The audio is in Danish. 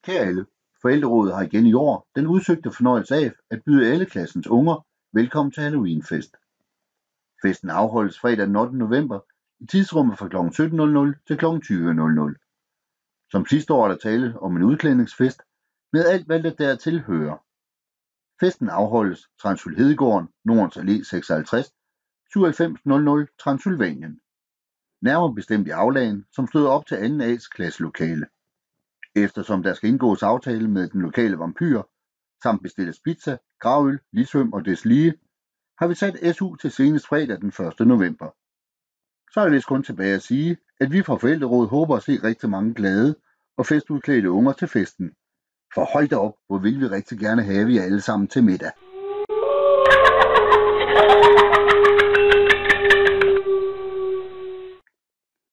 Kære alle, Forældrerådet har igen i år den udsøgte fornøjelse af at byde alle klassens unger velkommen til Halloweenfest. Festen afholdes fredag den 8. november i tidsrummet fra kl. 17.00 til kl. 20.00. Som sidste år er der tale om en udklædningsfest med alt, hvad der dertil hører. Festen afholdes Transyl Hedegaarden, Nordens Allé 56, 9700 Transylvanien. Nærmere bestemt i aulaen, som støder op til 2. A's klasselokale. Eftersom der skal indgås aftale med den lokale vampyr, samt bestilles pizza, gravøl, lisvøm og deslige, har vi sat SU til senest fredag den 1. november. Så er det vist kun tilbage at sige, at vi fra Forældrerådet håber at se rigtig mange glade og festudklædte unger til festen. For hold da op, hvor vil vi rigtig gerne have jer alle sammen til middag.